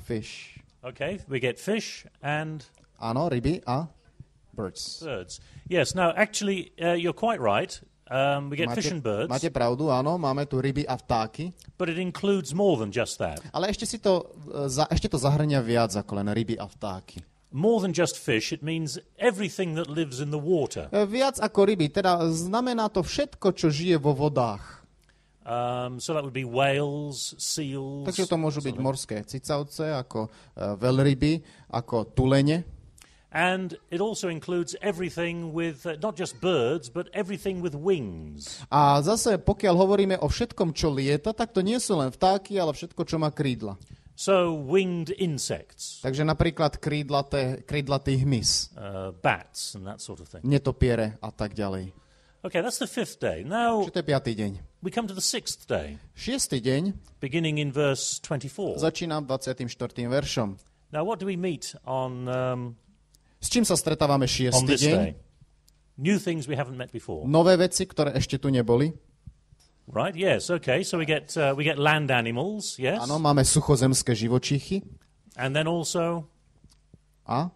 fish. Okay, we get fish and Áno, ryby a birds. birds. Yes, no, actually, you're quite right. We get fish and birds, Máte pravdu, áno, máme tu ryby a vtáky, but it includes more than just that. ale ešte to zahrňa viac ako len ryby a vtáky. More than just fish, it means everything that lives in the water. Viac ako ryby, teda znamená to všetko, čo žije vo vodách. So that would be whales, seals. Takže to môžu byť morské cicavce, ako veľryby, ako tulene. And it also includes everything with, not just birds, but everything with wings. A zase, pokiaľ hovoríme o všetkom, čo lieta, tak to nie sú len vtáky, ale všetko, čo má krídla. So winged insects, Takže napríklad krídlatý hmyz, bats and that sort of thing. netopiere a tak ďalej. Okay, that's the 5th day. Now Čiže to je 5. deň. we come to the 6th day, 6. deň beginning in verse 24. začína 24. veršom. Now what do we meet on S čím sa stretávame 6. this deň? day? New things we haven't met before. Nové veci, ktoré ešte tu neboli. Right, yes, okay. So we get land animals, yes? Áno, máme suchozemské živočíchy. And then also, A?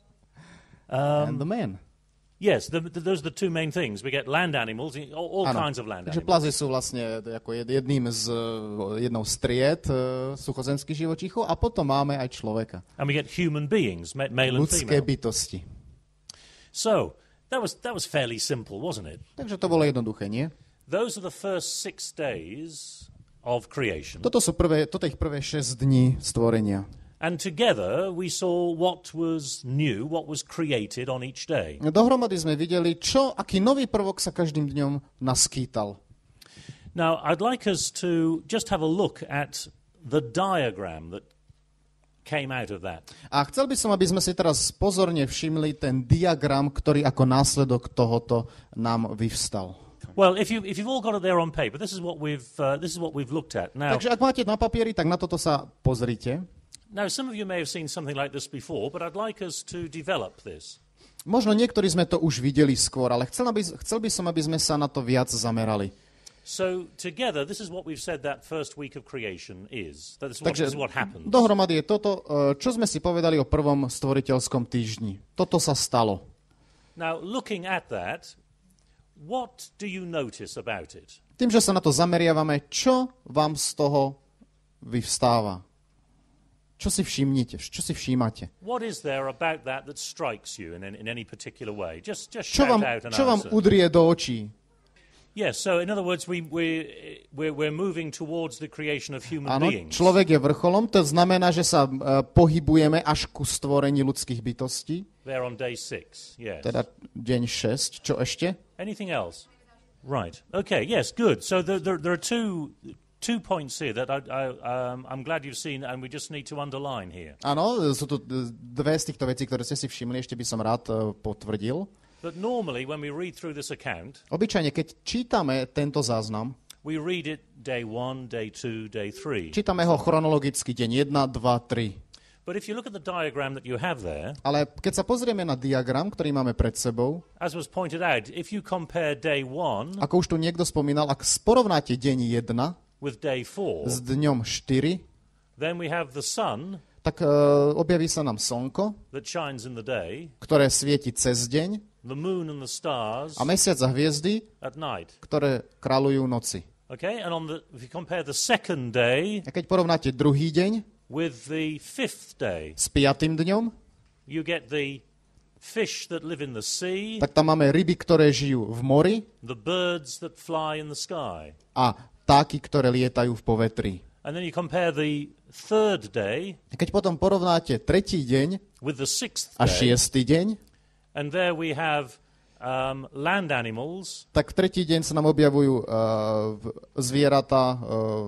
And the man. yes, those are the two main things. We get land animals, all Áno. kinds of land Takže animals. plazy sú vlastne ako jednou z tried suchozemských živočíchov a potom máme aj človeka. And we get human beings, male and Ľudské female. bytosti. So, that was fairly simple, wasn't it? Takže to bolo jednoduché, nie? Those are the first 6 days of creation. Toto ich prvé 6 dní stvorenia. And together we saw what was new, what was created on each day. Dohromady sme videli, aký nový prvok sa každým dňom naskýtal. Now, I'd like us to just have a look at the diagram that came out of that. A chcel by som, aby sme si teraz pozorne všimli ten diagram, ktorý ako následok tohoto nám vyvstal. Well, if you've all got it there on paper, this is what we've looked at. Now, Takže ak máte na papieri, tak na toto sa pozrite. some of you may have seen something like this before, but I'd like us to develop this. Možno niektorí sme to už videli skôr, ale chcel by som, aby sme sa na to viac zamerali. So together, this is what we've said that first week of creation is. This Takže is what happens. dohromady je toto, čo sme si povedali o prvom stvoriteľskom týždni. Toto sa stalo. Now, looking at that, what do you notice about it? Tým, že sa na to zameriavame, čo vám z toho vyvstáva? Čo si všimnite? Čo si všímate? What is there about that strikes you in any particular way? Just Čo shout out an čo vám answer. udrie do očí? Yes, so in other words, we're moving towards the creation of human Áno, beings. človek je vrcholom, to znamená, že sa pohybujeme až ku stvorení ľudských bytostí. There on day 6, yes. Teda deň 6. Čo ešte? Anything else? Right. Okay, yes, good. So there are two points here that I'm glad you've seen and we just need to underline here. Áno, sú tu dve z týchto vecí, ktoré ste si všimli, ešte by som rád potvrdil. But normally when we read through this account, Obyčajne, keď čítame tento záznam, we read it day 1, day 2, day 3. čítame ho chronologicky deň 1, 2, 3. But if you look at the diagram that you have there, Ale keď sa pozrieme na diagram, ktorý máme pred sebou, as was pointed out, if you compare day 1 ako už tu niekto spomínal, ak porovnáte deň 1 with day 4, s dňom 4, then we have the sun tak objaví sa nám slnko, that shines in the day, ktoré svieti cez deň, the moon and the stars a mesiac a hviezdy, at night. ktoré kráľujú noci. Okay, and if you compare the second day A keď porovnáte druhý deň with the 5th day, s 5. dňom, you get the fish that live in the sea, tak tam máme ryby, ktoré žijú v mori the birds that fly in the sky. a vtáky, ktoré lietajú v povetri. And then you compare the 3rd day A keď potom porovnáte tretí deň with the 6th a day, 6. deň, and there we have land animals, tak v tretí deň sa nám objavujú zvieratá,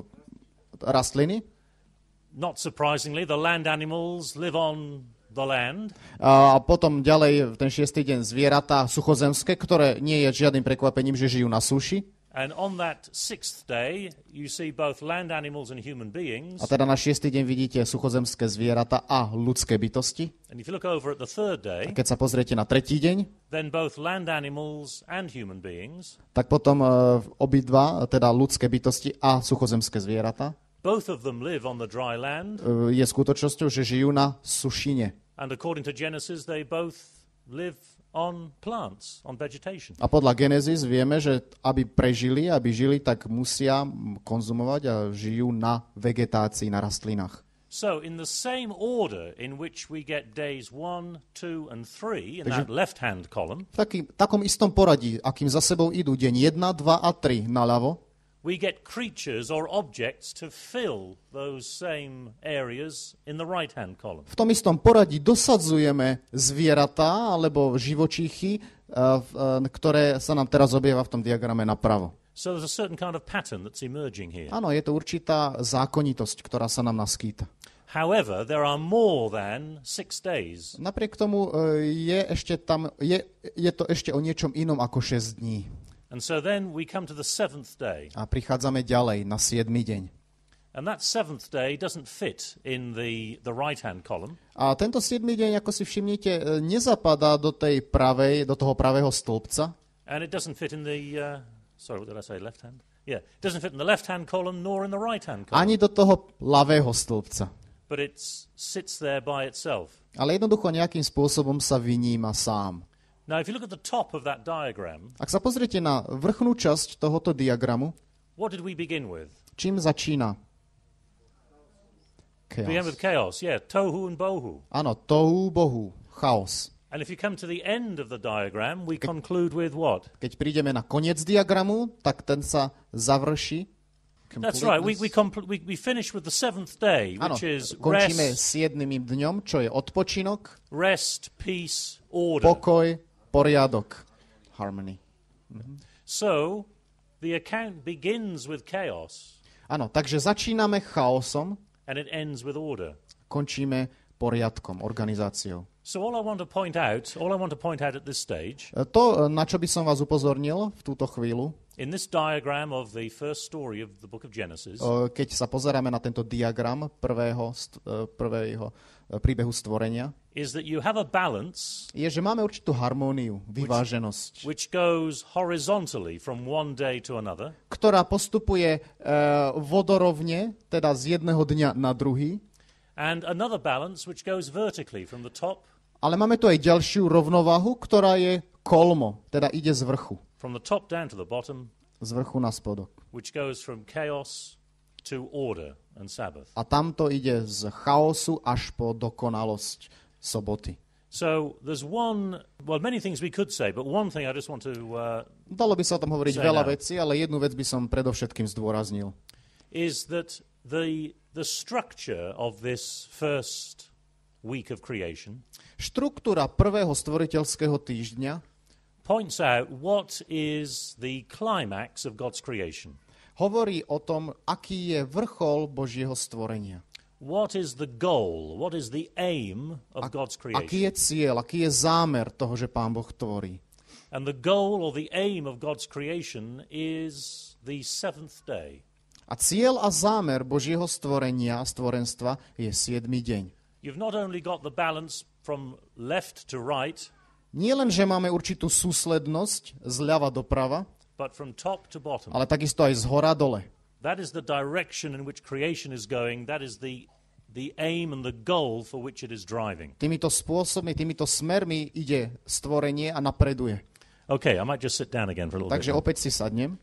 rastliny. not surprisingly, the land animals live on the land. A potom ďalej ten 6. deň zvieratá suchozemské, ktoré nie je žiadnym prekvapením, že žijú na súši. And on that 6th day, you see both land animals and human beings. A teda na 6. deň vidíte suchozemské zvieratá a ľudské bytosti. And if you look over at the 3rd day, A keď sa pozriete na tretí deň, then both land animals and human beings tak potom obidva, teda ľudské bytosti a suchozemské zvieratá, Both of them live on the dry land. Je skutočnosťou, že žijú na sušine. And according to Genesis, they both live on plants, on vegetation. A podľa Genesis vieme, že aby prežili, aby žili, tak musia konzumovať a žijú na vegetácii, na rastlinách. So in the same order in which we get days 1, 2 and 3 in that left-hand column, V takom istom poradí, akým za sebou idú deň 1, 2 a 3 naľavo, we get creatures or objects to fill those same areas in the right-hand column. v tom istom poradí dosadzujeme zvieratá alebo živočíchy, ktoré sa nám teraz objavia v tom diagrame napravo. So there's a certain kind of pattern that's emerging here. Áno, je to určitá zákonitosť, ktorá sa nám naskýta. However, there are more than 6 days. Napriek tomu je to ešte o niečom inom ako 6 dní. And so then we come to the 7th day. A prichádzame ďalej na 7. deň. And that 7th day doesn't fit in the right-hand column. A tento 7. deň, ako si všimnite, nezapadá do toho pravého stĺpca. And it doesn't fit in the sorry, what did I say? Left hand? Yeah. It doesn't fit in the left-hand column nor in the right-hand column. Ani do toho ľavého stĺpca. But it sits there by itself. Ale jednoducho nejakým spôsobom sa vyníma sám. Now, if you look at the top of that diagram, Ak sa pozriete na vrchnú časť tohoto diagramu, what did we begin with? čím začína? Began with chaos, yeah, tohu and bohu. Áno, tohu bohu, chaos. And if you come to the end of the diagram, we conclude with what? Keď prídeme na koniec diagramu, tak ten sa završí. That's right. We finish with the 7th day, Áno, which is končíme rest, 7. dňom, čo je odpočinok, peace, order. pokoj, poriadok, harmony. So the account begins with chaos Áno, takže začíname chaosom, and it ends with order. končíme poriadkom, organizáciou. So all I want to point out at this stage, To, na čo by som vás upozornil v túto chvíľu, in this diagram of the first story of the book of Genesis, keď sa pozeráme na tento diagram prvého príbehu stvorenia, is that you have a balance je, že máme určitú harmóniu, vyváženosť, which goes horizontally from one day to another, ktorá postupuje vodorovne, teda z jedného dňa na druhý, and another balance which goes vertically from the top, ale máme tu aj ďalšiu rovnováhu, ktorá je kolmo, teda ide z vrchu. from the top down to the bottom, Z vrchu na spodok. which goes from chaos to order and Sabbath. A tamto ide z chaosu až po dokonalosť soboty. So there's many things we could say, but one thing I just want to Dalo by sa o tom hovoriť Say veľa now. vecí, ale jednu vec by som predovšetkým zdôraznil. is that the structure of this first week of creation Štruktúra prvého stvoriteľského týždňa points out what is the climax of God's creation. hovorí o tom, aký je vrchol Božieho stvorenia. What is the goal? What is the aim of God's Aký creation? je cieľ, aký je zámer toho, že Pán Boh tvorí. And the goal or the aim of God's creation is the 7th day. A cieľ a zámer Božieho stvorenia a stvorenstva je 7. deň. You've not only got the balance from left to right, Nie len, že máme určitú súslednosť zľava doprava, but from top to bottom. ale takisto aj z hora dole. That is the direction in which creation is going. That is the aim and the goal for which it is driving. Týmito spôsobmi, týmito smermi ide stvorenie a napreduje. Okay, I might just sit down again for a little Takže bit. opäť si sadnem.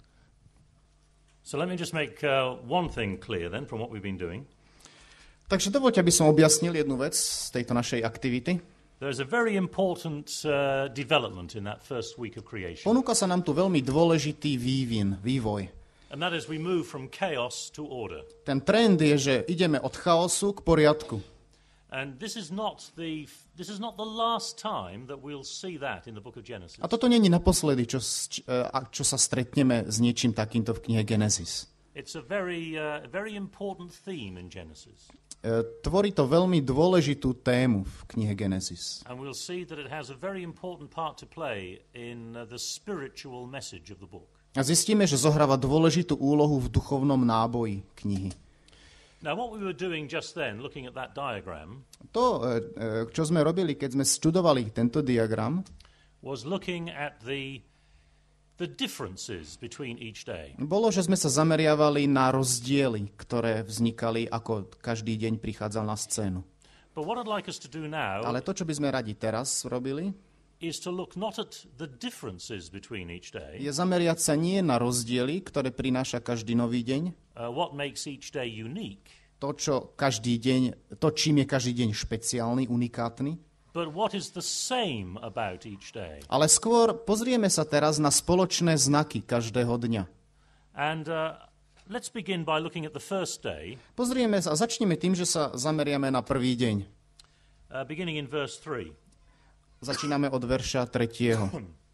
So let me just make one thing clear then from what we've been doing. Takže dovoľte, aby som objasnil jednu vec z tejto našej aktivity. There's a very important development in that first week of creation. Ponúka sa nám tu veľmi dôležitý vývoj. And that is we move from chaos to order. Ten trend je, že ideme od chaosu k poriadku. And this is not the last time that we'll see that in the book of Genesis. A toto není naposledy, čo sa stretneme s niečím takýmto v knihe Genesis. It's a very important theme in Genesis. Tvorí to veľmi dôležitú tému v knihe Genesis. And we'll see that it has a very important part to play in the spiritual message of the book. A zistíme, že zohráva dôležitú úlohu v duchovnom náboji knihy. Now, what we were doing just then, looking at that diagram, To, čo sme robili, keď sme študovali tento diagram, was looking at the the differences between each day. bolo, že sme sa zameriavali na rozdiely, ktoré vznikali, ako každý deň prichádzal na scénu. But what I'd like us to do now Ale to, čo by sme radi teraz robili, is to look not at the differences between each day, je zameriať sa nie na rozdiely, ktoré prináša každý nový deň, what makes each day unique, to, čím je každý deň špeciálny, unikátny, but what is the same about each day. ale skôr pozrieme sa teraz na spoločné znaky každého dňa. And let's begin by looking at the first day, Pozrieme sa a začneme tým, že sa zameriame na prvý deň. beginning in verse 3. Začíname od verša 3.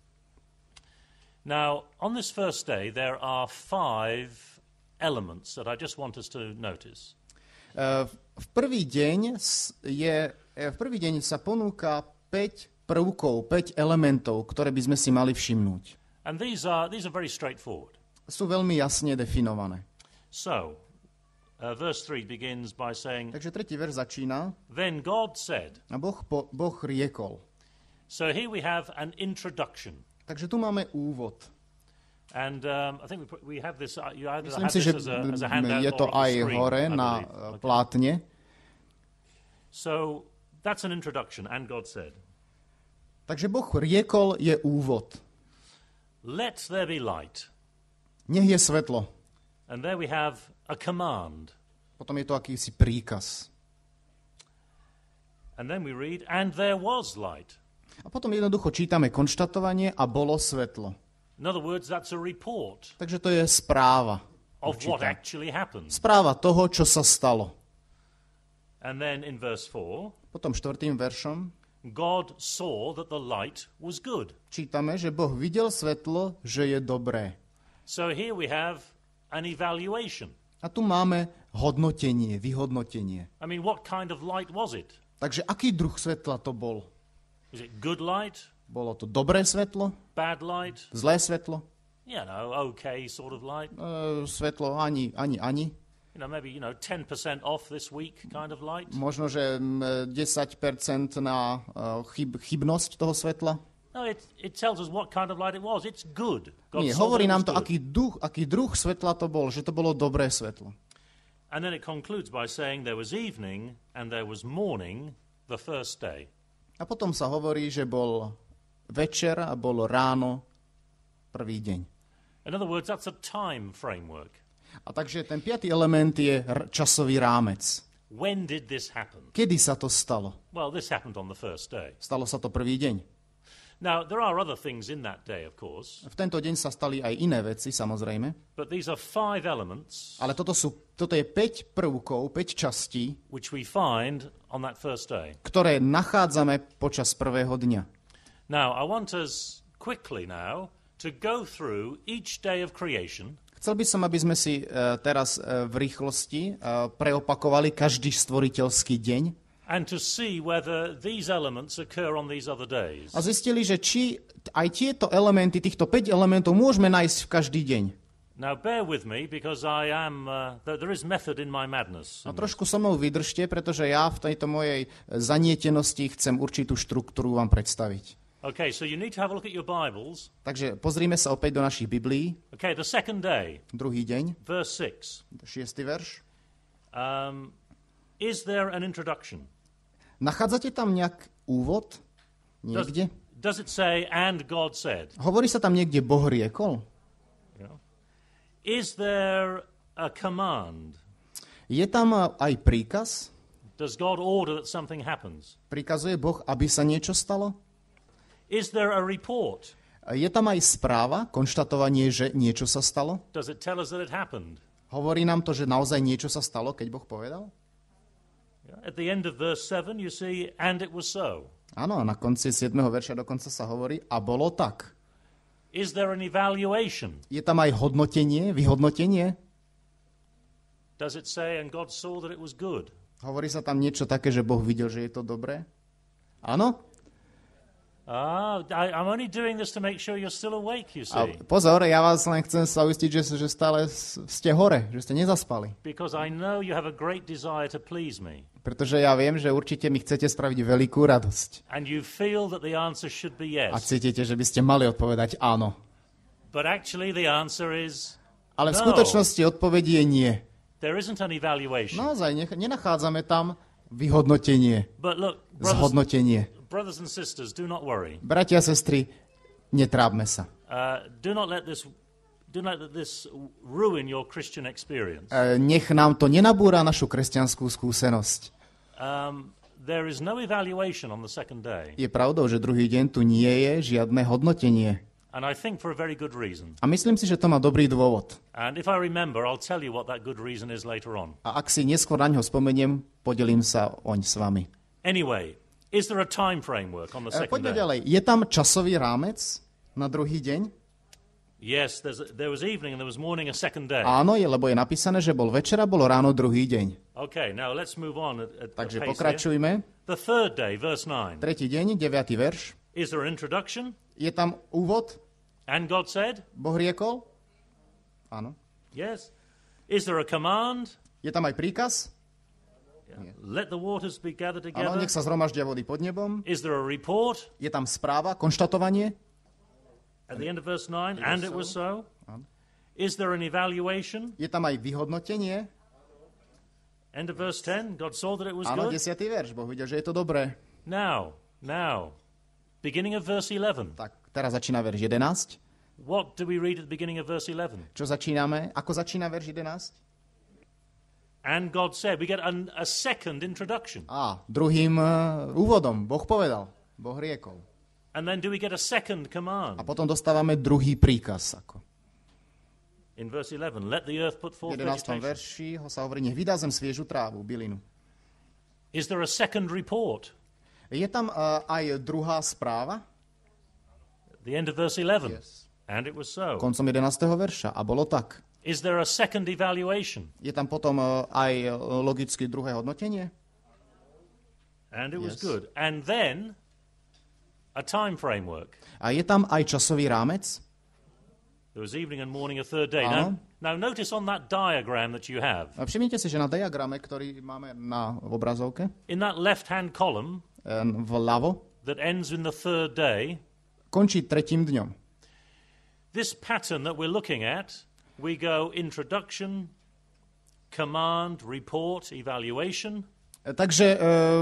Now, on this first day, there are 5 elements that I just want us to notice. V prvý deň sa ponúka 5 prvkov, 5 elementov, ktoré by sme si mali všimnúť. And these are very straightforward. Sú veľmi jasne definované. So, verse 3 begins by saying, Takže 3. verš začína Then God said. a Boh riekol. So here we have an introduction. Takže tu máme úvod. And I think we have this, you either Myslím have si, že this as a handout je to or on aj the screen, hore I na believe. Okay. plátne. So that's an introduction, and God said, Takže Boh riekol je úvod. Let there be light. Nech je svetlo. And there we have a command. Potom je to akýsi príkaz. And then we read, and there was light. A potom jednoducho čítame konštatovanie a bolo svetlo. In other words, that's a report Takže to je správa. of what určitá. actually happened. Správa toho, čo sa stalo. And then in verse 4, Potom 4. veršom God saw that the light was good. čítame, že Boh videl svetlo, že je dobré. So here we have an evaluation. A tu máme hodnotenie, vyhodnotenie. I mean, what kind of light was it? Takže aký druh svetla to bol? Is it good light? Bolo to dobré svetlo? Bad light? Zlé svetlo? Okay sort of light. Svetlo ani. Maybe 10% off this week kind of light. Možno, že 10% na chybnosť toho svetla? No, it tells us what kind of light it was. It's good. God Nie, saw that hovorí it nám was to, good. aký druh svetla to bol, že to bolo dobré svetlo. And then it concludes by saying there was evening and there was morning the first day. A potom sa hovorí, že bol večer a bolo ráno prvý deň. In other words, that's a time framework. A takže ten 5. element je časový rámec. When did this happen? Kedy sa to stalo? Well, this happened on the first day. Stalo sa to prvý deň. Now, there are other things in that day, of course, V tento deň sa stali aj iné veci, samozrejme. but these are 5 elements Ale toto je 5 prvkov, 5 častí, which we find on that first day. ktoré nachádzame počas prvého dňa. Now, I want us quickly now to go through each day of creation. Chcel by som, aby sme si teraz v rýchlosti preopakovali každý stvoriteľský deň And to see whether these elements occur on these other days. a zistili, že či aj tieto elementy, týchto 5 elementov môžeme nájsť v každý deň. Now, bear with me, because I am, there is method in my madness. A trošku so mnou vydržte, pretože ja v tejto mojej zanietenosti chcem určitú štruktúru vám predstaviť. Okay, so you need to have a look at your Bibles. Takže pozrime sa opäť do našich Biblií. Okay, the second day, Druhý deň, verse 6. 6. verš. Is there an introduction? Nachádzate tam nejak úvod? Niekde? Does it say, and God said? Hovorí sa tam niekde Boh riekol? Yeah. Is there a command? Je tam aj príkaz? Does God order that something happens? Prikazuje Boh, aby sa niečo stalo? Is there a report? Je tam aj správa, konštatovanie, že niečo sa stalo? Does it tell us that it happened? Hovorí nám to, že naozaj niečo sa stalo, keď Boh povedal? Yeah. At the end of verse 7, you see, and it was so. Áno, a na konci 7. verša dokonca sa hovorí, a bolo tak. Is there an evaluation? Je tam aj hodnotenie, vyhodnotenie? Does it say, and God saw that it was good? Hovorí sa tam niečo také, že Boh videl, že je to dobré? Áno? I'm only doing this to make sure you're still awake, you A see. pozor, ja vás len chcem sa uistiť, že stále ste hore, že ste nezaspali. Because I know you have a great desire to please me. Pretože ja viem, že určite mi chcete spraviť veľkú radosť. And you feel that the answer should be A yes. cítite, že by ste mali odpovedať áno. But actually the answer is Ale v no. skutočnosti odpoveď je nie. There isn't an evaluation. Naozaj, nenachádzame tam vyhodnotenie, But look, zhodnotenie. brothers and sisters, do not worry. Bratia a sestry, netrápme sa. Do not let this ruin your Christian experience. Nech nám to nenabúra našu kresťanskú skúsenosť. There is no evaluation on the second day. Je pravdou, že druhý deň tu nie je žiadne hodnotenie. And I think for a very good reason. A myslím si, že to má dobrý dôvod. And if I remember, I'll tell you what that good reason is later on. A ak si neskôr na ňo spomeniem, podelím sa oň s vami. Anyway, is there a time framework on the second Poďme day? ďalej. Je tam časový rámec na druhý deň? Yes, there was evening and there was morning a second day. Áno, lebo je napísané, že bol večera, bolo ráno druhý deň. Okay, now let's move on at Takže pace here. pokračujme. The third day, verse 9. Tretí deň, 9. verš. Is there an introduction? Je tam úvod? And God said? Boh riekol? Áno. Yes. Is there a command? Je tam aj príkaz? Let the waters be gathered Áno, together. nech sa zhromaždia vody pod nebom. Is there a report? Je tam správa, konštatovanie? At the end of verse 9, and it was so. Is there an evaluation? Je tam aj vyhodnotenie? End of verse 10, God saw that it was Áno, good. 10. verš. Boh videl, že je to dobré. Now, beginning of verse 11. Tak, teraz začína verš 11. What do we read at the beginning of verse 11? Čo začíname? Ako začína verš 11? And God said, we get a second introduction. Druhým úvodom. Boh povedal. Boh riekol. And then do we get a second command? A potom dostávame druhý príkaz. Ako. In verse 11, let the earth put V forth 11. vegetation. verši ho sa hovorí, nech vydá zem sviežu trávu, bylinu. Is there a second report? Je tam aj druhá správa? The end of verse 11. Yes. And it was so. Koncom 11. verša. A bolo tak. Is there a second evaluation? Je tam potom aj logicky druhé hodnotenie? And it was Yes. good. And then a time framework. A je tam aj časový rámec? There was evening and morning a third day. Áno. Now notice on that diagram that you have, A všimnite si, že na diagrame, ktorý máme v obrazovke, in that left-hand column vľavo, that ends in the third day, končí tretím dňom. this pattern that we're looking at, we go introduction, command, report, evaluation. Takže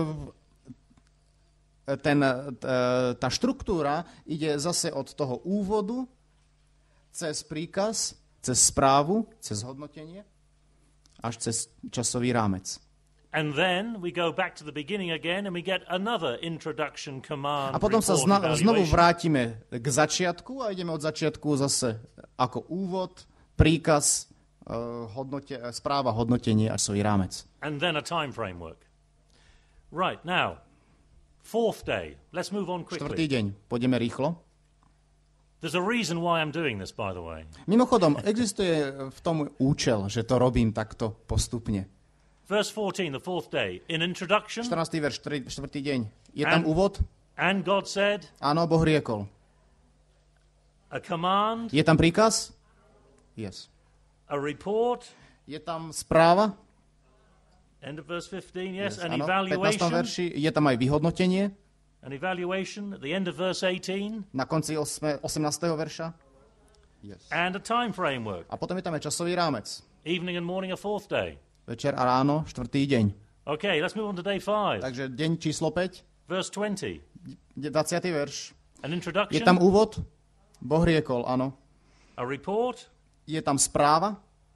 tá štruktúra ide zase od toho úvodu, cez príkaz, cez správu, cez hodnotenie, až cez časový rámec. And then we go back to the beginning again and we get another introduction, command, A potom sa report, znovu evaluation. vrátime k začiatku a ideme od začiatku zase ako úvod, príkaz, správa, hodnotenie a svoj rámec. And then a time framework. Right, now, fourth day. Let's move on Štvrtý quickly. deň. Pôjdeme rýchlo. There's a reason why I'm doing this, by the way. Mimochodom, existuje v tom účel, že to robím takto postupne. Verse 14, the fourth day. In introduction, 14. verš, 4. deň. Je tam úvod? and God said, Áno, Boh riekol. a command, Je tam príkaz? Yes. a report, Je tam správa? end of verse 15, yes, an Áno. V 15. evaluation, verši je tam aj vyhodnotenie. an evaluation at the end of verse 18, Na konci 18. verša. Yes. and a time framework. A potom je tam aj časový rámec. Evening and morning a fourth day. Večer a ráno, 4. deň. Okay, let's move on to day 5. Takže deň číslo 5, Verse 20, 20. verš. an Je introduction, tam úvod? Boh riekol, áno. a report, Je tam správa?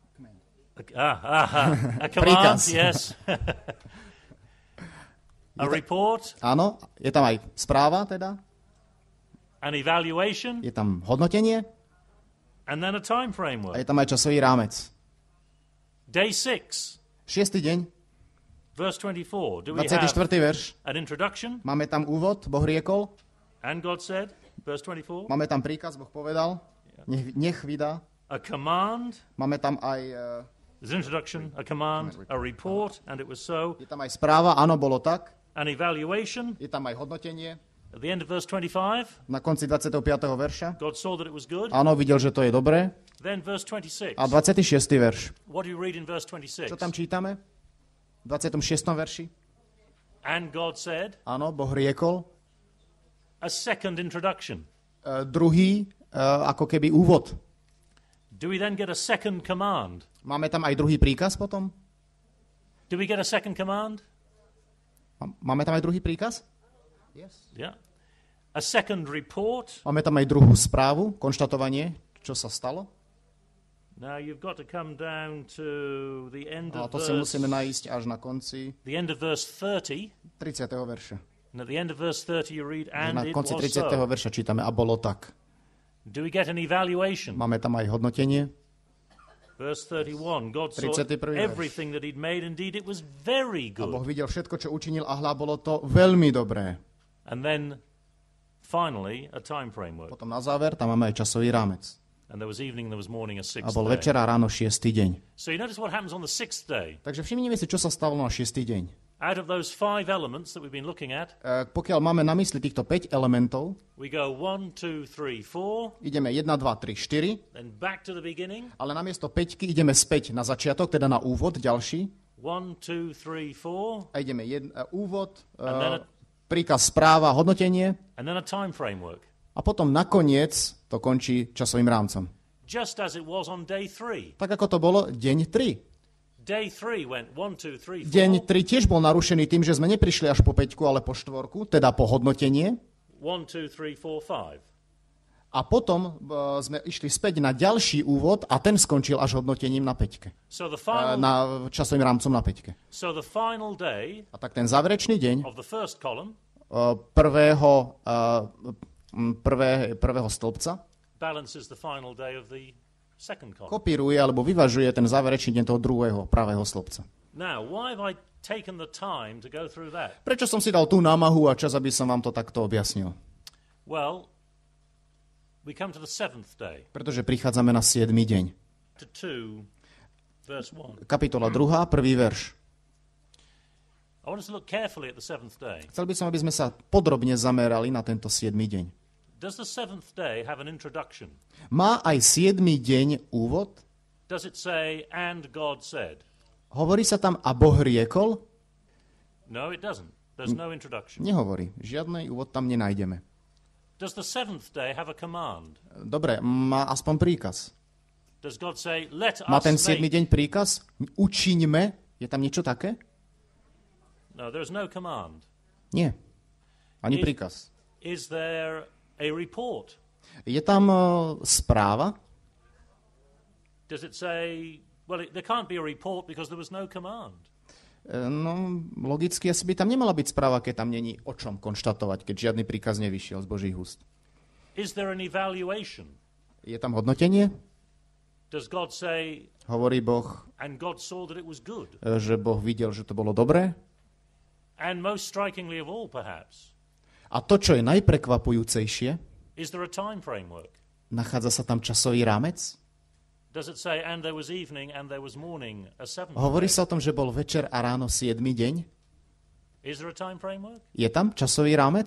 a command, Príkaz. yes. A report, Áno. Je tam aj správa teda? an evaluation, Je tam hodnotenie? and then a time A framework. je tam aj časový rámec. Day 6, 6. deň, verse 24. Do we 24. have verš. an introduction? Máme tam úvod, Boh riekol. And God said, verse 24. Máme tam príkaz, Boh povedal. Nech vydá. A command, Máme tam aj, there's an introduction, a command, a report, and it was so. je tam aj správa, áno, bolo tak. An evaluation, Je tam aj hodnotenie. at the end of verse 25. Na konci 25. verša. God saw that it was good. Áno, videl, že to je dobré. Then verse 26. A 26. verš. What do you read in verse 26? Čo tam čítame? V 26. verši. And God said, Áno, Boh riekol. a second introduction. Druhý ako keby úvod. Do we then get a second command? Máme tam aj druhý príkaz potom? Do we get a second command? Máme tam aj druhý príkaz? Yeah. A second report? Máme tam aj druhú správu, konštatovanie, čo sa stalo. Now you've got to come down to the end A of to si musíme nájsť až na konci the end of verse 30. 30. verša. And at the end of verse 30 you read, and Na it konci was 30. so. verša čítame, a bolo tak. Do we get an evaluation? Máme tam aj hodnotenie. Verse 31, God saw 31. verš. everything that he'd made, indeed it was very A Boh good. videl všetko, čo učinil, a hľa, bolo to veľmi dobré. And then finally a time framework. Potom na záver, tam máme aj časový rámec. And there was evening, there was morning, a A sixth bol day. večer a ráno 6. deň. So you notice what happens on the sixth day. Takže všimnime si, čo sa stalo na 6. deň. Out of those 5 elements that we've been looking at, Pokiaľ máme na mysli týchto 5 elementov, we go 1, 2, 3, 4, ideme 1, 2, 3, 4, then back to the beginning. ale namiesto 5 ideme späť na začiatok, teda na úvod, ďalší. 1, 2, 3, 4, A ideme úvod, then príkaz, správa, hodnotenie, and then a time framework. a potom nakoniec to končí časovým rámcom. Just as it was on day 3. Tak ako to bolo deň 3. Day 3 went 1, 2, 3, 4. Deň 3 tiež bol narušený tým, že sme neprišli až po 5, ale po 4, teda po hodnotenie. 1, 2, 3, 4, 5. A potom sme išli späť na ďalší úvod a ten skončil až hodnotením na 5. So the final, Na časovým rámcom na 5. so the final day A tak ten záverečný deň of the first column prvého stĺpca balances the final day of the second column. kopíruje alebo vyvažuje ten záverečný deň toho druhého pravého stĺpca. Now, why have I taken the time to go through that? Prečo som si dal tú námahu a čas, aby som vám to takto objasnil? Well, we come to the seventh day, Pretože prichádzame na 7. deň. to 2, verse 1. Kapitola 2, prvý verš. I want us to look carefully at the seventh day. Chcel by som, aby sme sa podrobne zamerali na tento 7. deň. Does the seventh day have an introduction? Má aj 7. deň úvod? Does it say, and God said? Hovorí sa tam, a Boh riekol? No, it doesn't. There's no introduction. Nehovorí. Žiadny úvod tam nenájdeme. Does the seventh day have a command? Dobre, má aspoň príkaz. Does God say, let Má ten us 7. make... deň príkaz? Učiňme? Je tam niečo také? No, there's no command. Nie. Ani príkaz. Is there a report? Je tam správa? Does it say, well, there can't be a report because there was no command. No, logicky asi by tam nemala byť správa, keď tam není o čom konštatovať, keď žiadny príkaz nevyšiel z Božích úst. Is there an evaluation? Je tam hodnotenie? Does God say, Hovorí Boh, and God saw that it was good? že Boh videl, že to bolo dobré? And most strikingly of all, perhaps, A to, čo je najprekvapujúcejšie, is there a time framework? nachádza sa tam časový rámec? Does it say, and there was evening and there was morning, a seventh Hovorí day? sa o tom, že bol večer a ráno 7. deň? Is there a time framework? Je tam časový rámec?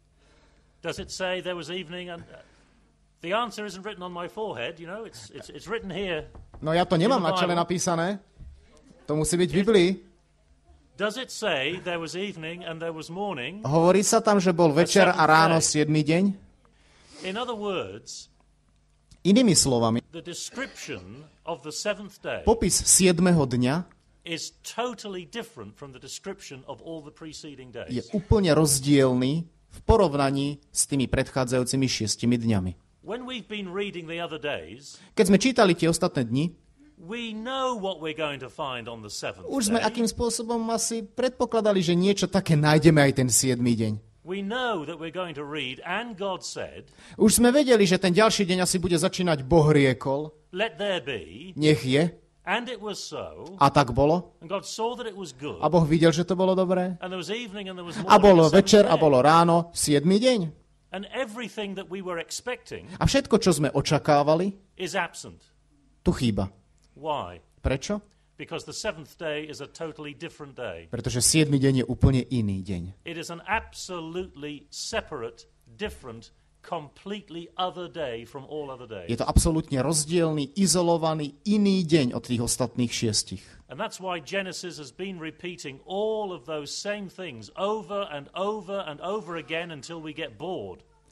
Does it say there was evening and... the answer isn't written on my forehead, you know, it's written here. No ja to nemám na čele napísané. To musí byť v Biblii. Does it say there was evening and there was morning? Hovorí sa tam, že bol večer a ráno 7. deň? In other words, Inými slovami, the description of the seventh day popis 7. dňa is totally different from the description of all the preceding je days. úplne rozdielný v porovnaní s tými predchádzajúcimi 6 dňami. When we've been reading the other days, Keď sme čítali tie ostatné dni, we know what we're going to find on the seventh už sme day. akým spôsobom asi predpokladali, že niečo také nájdeme aj ten 7. deň. We know that we're going to read, and God said, Už sme vedeli, že ten ďalší deň asi bude začínať Boh riekol, let there be, nech je, and it was so, a tak bolo. and God saw that it was good, A Boh videl, že to bolo dobré. and there was evening and there was A morning, bolo the seventh večer a day. bolo ráno, 7. deň. And everything that we were expecting A všetko, čo sme očakávali, is absent. tu chýba. Why? Prečo? Because the seventh day is a totally different day. Pretože 7. deň je úplne iný deň. It is an absolutely separate, different, completely other day from all other Je days. to absolútne rozdielný, izolovaný, iný deň od tých ostatných 6. And that's why Genesis has been repeating all of those same things over and over and over again until we get bored.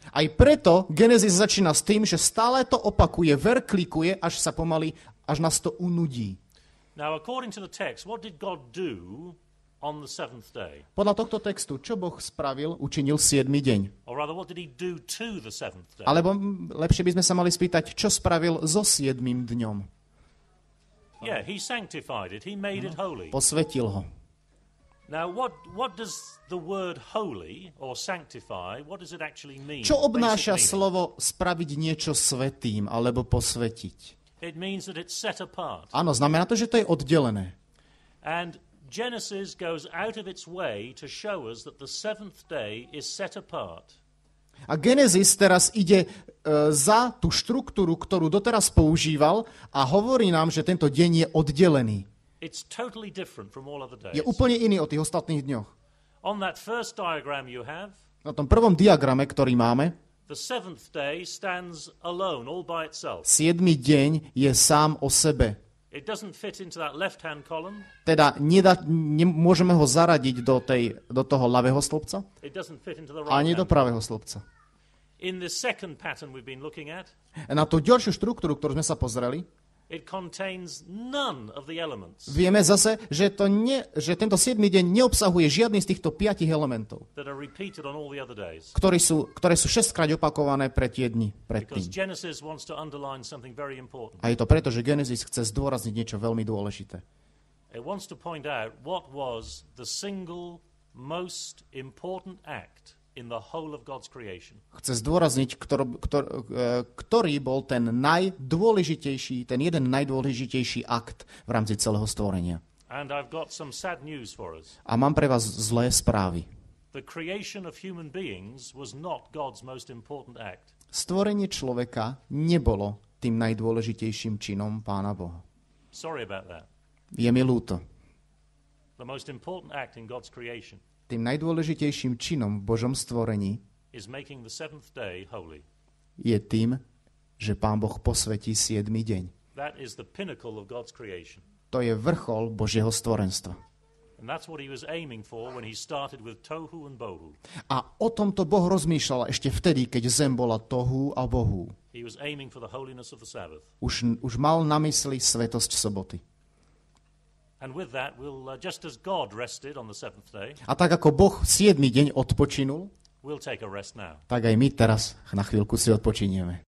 Aj preto Genesis začína s tým, že stále to opakuje, verklikuje, až sa pomaly, až nás to unudí. Now, according to the text, what did God do on the seventh day? Podľa tohto textu, čo Boh spravil, učinil 7. deň. Or rather, what did he do to the seventh day? Alebo lepšie by sme sa mali spýtať, čo spravil so 7. dňom. Yeah, he sanctified it. He made it holy. Posvetil ho. Now, what does the word holy or sanctify, what does it actually mean? Čo obnáša Basic meaning. slovo spraviť niečo svätým alebo posvetiť? It means that it's set apart. Áno, znamená to, že to je oddelené. And Genesis goes out of its way to show us that the seventh day is set apart. A Genesis teraz ide za tú štruktúru, ktorú doteraz používal a hovorí nám, že tento deň je oddelený. It's totally different from all other days. Je úplne iný od tých ostatných dňoch. On that first diagram you have, Na tom prvom diagrame, ktorý máme, the seventh day stands alone, all by itself. 7. deň je sám o sebe. It doesn't fit into that left-hand column. Teda môžeme ho zaradiť do toho ľavého stĺpca, It doesn't fit into the ani do right-hand. pravého stĺpca. In the second pattern we've been looking at, Na tú ďalšiu štruktúru, ktorú sme sa pozreli, it contains none of the elements vieme zase, že tento 7. deň neobsahuje žiadny z týchto 5 elementov, that are repeated on all the other days. ktoré sú 6-krát opakované pre tie dni Because predtým. Genesis wants to underline something very important. A je to preto, že Genesis chce zdôrazniť niečo veľmi dôležité. It wants to point out what was the single most important act in the whole of God's creation. Chce zdôrazniť, ktorý bol ten jeden najdôležitejší akt v rámci celého stvorenia. And I've got some sad news for us. A mám pre vás zlé správy. The creation of human beings was not God's most important act. Stvorenie človeka nebolo tým najdôležitejším činom Pána Boha. Sorry about that. Je mi ľúto. The most important act in God's creation Tým najdôležitejším činom v Božom stvorení is making the seventh day holy. je tým, že Pán Boh posvetí 7. deň. That is the pinnacle of God's creation. To je vrchol Božieho stvorenstva. And that's what he was aiming for when he started with tohu and bohu. A o tomto Boh rozmýšľal ešte vtedy, keď zem bola tohu a bohu. He was aiming for the holiness of the Sabbath. Už mal na mysli svetosť soboty. And with that, just as God rested on the seventh day, A tak ako Boh 7. deň odpočinul, we'll take a rest now. tak aj my teraz na chvíľku si odpočinieme.